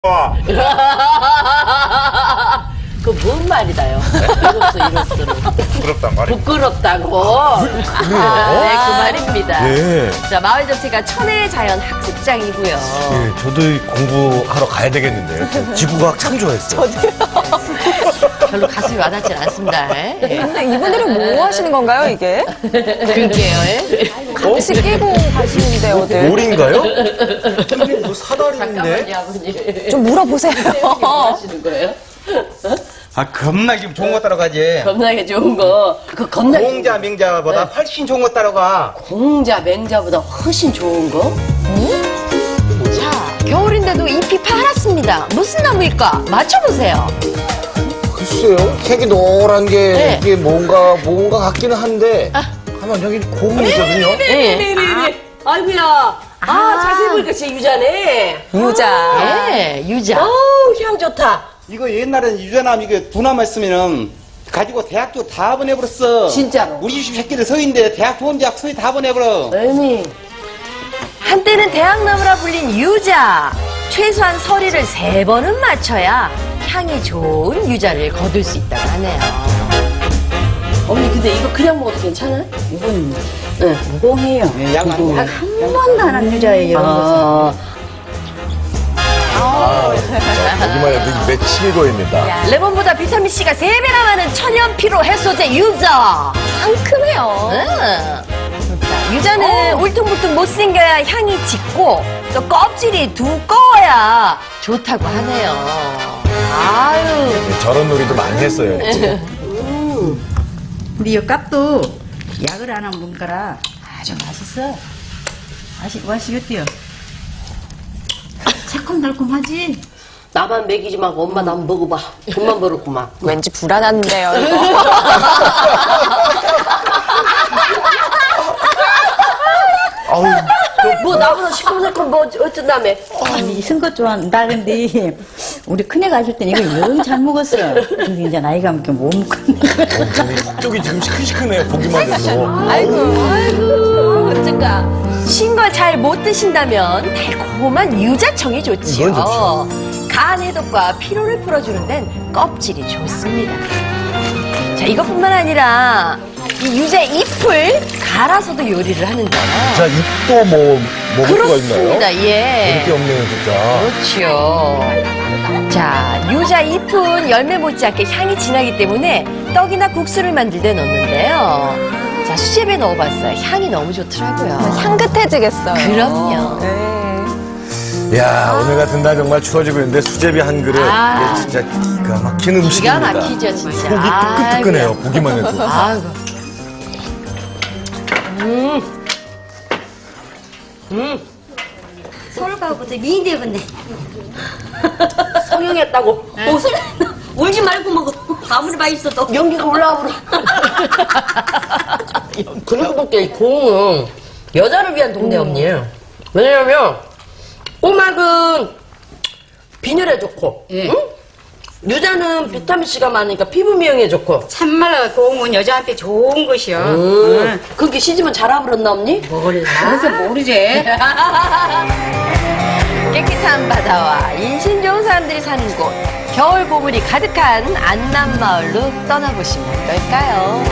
그 뭔 말이다요? 이로써 부끄럽단 말이에요. 부끄럽다고. 네, 그 말입니다. 예. 자, 마을 전체가 천혜의 자연 학습장이고요. 예, 저도 공부하러 가야 되겠는데요. 지구과학 참 좋아했어요. 별로 가슴이 와닿지 않습니다. 예. 근데 이분들은 뭐 하시는 건가요, 이게? 그러게요. 예. 같이 끼고 가시는데, 어딜? 올인가요? 이게 뭐 사다리인데? 잠깐만요, 아버님. 좀 물어보세요. 뭐 하시는 거예요? 아, 겁나게 좋은 거 따라가지. 겁나게 좋은 거. 그 겁나게 공자, 맹자보다 훨씬 좋은 거 따라가. 공자, 맹자보다 훨씬 좋은 거? 자, 겨울인데도 잎이 파랗습니다. 무슨 나무일까? 맞춰보세요. 글쎄요, 색이 노란 게 네. 이게 뭔가 같기는 한데 가만 여기 곰이 있거든요. 네. 아이고야. 자세히 보니까 진짜 유자네. 유자. 네, 유자. 어우, 향 좋다. 이거 옛날엔 유자나무 이거 두 나무 있으면은 가지고 대학교 다 보내버렸어. 진짜로? 우리 집 새끼들 서인데 대학 좋은 대학 서희 다 보내버려. 어머니. 한때는 대학나무라 불린 유자. 최소한 서리를 3번은 맞춰야 향이 좋은 유자를 거둘 수 있다고 하네요. 어머니, 근데 이거 그냥 먹어도 괜찮아? 이건 응. 무공이에요. 예, 양 안- 한 번도 안 한 유자예요, 이런 것은. 보기만 해도 내 취미고입니다. 레몬보다 비타민C가 3배나 많은 천연 피로 해소제 유자. 상큼해요. 자, 유자는 울퉁불퉁 못생겨야 향이 짙고 또 껍질이 두꺼워야 좋다고 하네요. 아유. 저런 놀이도 많이 했어요. 이제. 근데 이 값도 약을 안 한 분가라 아주 맛있어. 맛있겠대요. 새콤달콤하지? 나만 먹이지 말고 엄마 나 한번 먹어봐. 돈만 벌었구만. 왠지 불안한데요, 이거. 아우, 뭐 나보다 시큼새콤 뭐 어쩐다며. 아니, 쓴것 좋아한다. 근데 우리 큰애가 하실 땐 이거 영 잘 먹었어. 근데 이제 나이가 먹게 못 먹겠네. 쪽이 지금 시큰시큰해요. 보기만 해도. 아이고, 어쩔까. 신 걸 잘 못 드신다면 달콤한 유자청이 좋지요. 이건 좋죠. 간 해독과 피로를 풀어주는 데는 껍질이 좋습니다. 자, 이것뿐만 아니라 이 유자 잎을 갈아서도 요리를 하는데요. 자, 잎도 뭐 먹을 수가 있나요? 그렇습니다. 예. 이렇게 없네요, 진짜. 그렇죠. 자, 유자 잎은 열매 못지않게 향이 진하기 때문에 떡이나 국수를 만들 때 넣는데요. 자, 수제비에 넣어봤어요. 향이 너무 좋더라고요. 향긋해지겠어요. 그럼요. 네. 야, 오늘 같은 날 정말 추워지고 있는데 수제비 한 그릇. 아. 이게 진짜 기가 막힌 기가 음식입니다. 막히죠, 진짜. 속이 뜨끈뜨끈해요, 보기만 해도. 아이고. 서울 가고부터 미인대 건데. 성형했다고. 울지 말고 먹어. 아무리 맛있어도. 연기가 올라와 버려. 그렇게 공은 여자를 위한 동네 언니. 왜냐면 꼬막은 빈혈에 좋고, 예. 응? 유자는 비타민C가 많으니까 피부 미용에 좋고. 참말로 공은 여자한테 좋은 것이요. 그렇게 시집은 잘 와버렸나 언니? 그래서 모르지. 깨끗한 바다와 인심 좋은 사람들이 사는 곳. 겨울 보물이 가득한 안남마을로 떠나보시면 어떨까요?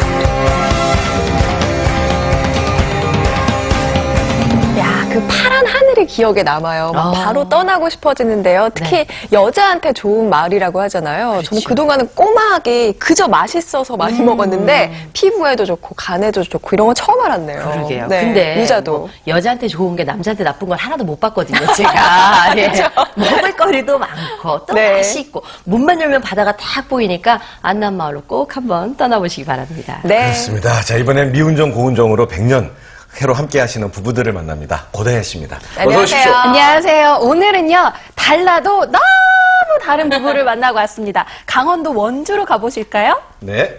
야, 그 파란 하늘이 기억에 남아요. 막 바로 떠나고 싶어지는데요. 특히 여자한테 좋은 마을이라고 하잖아요. 저는 그동안은 꼬막이 그저 맛있어서 많이 먹었는데 피부에도 좋고 간에도 좋고 이런 건 처음 알았네요. 그러게요. 네, 근데 유자도. 뭐 여자한테 좋은 게 남자한테 나쁜 걸 하나도 못 봤거든요, 제가. 예. 먹을거리도 많고 또 네. 맛있고 문만 열면 바다가 딱 보이니까 안남마을로 꼭 한번 떠나보시기 바랍니다. 네. 그렇습니다. 자, 이번엔 미운정 고운정으로 100년 회로 함께 하시는 부부들을 만납니다. 고다혜 씨입니다. 어서 오십시오. 안녕하세요. 오늘은요, 달라도 너무 다른 부부를 만나고 왔습니다. 강원도 원주로 가보실까요? 네.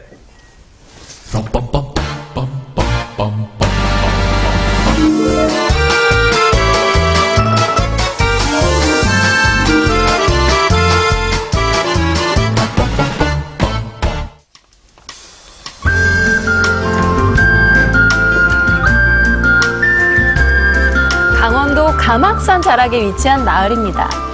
강원도 가막산 자락에 위치한 마을입니다.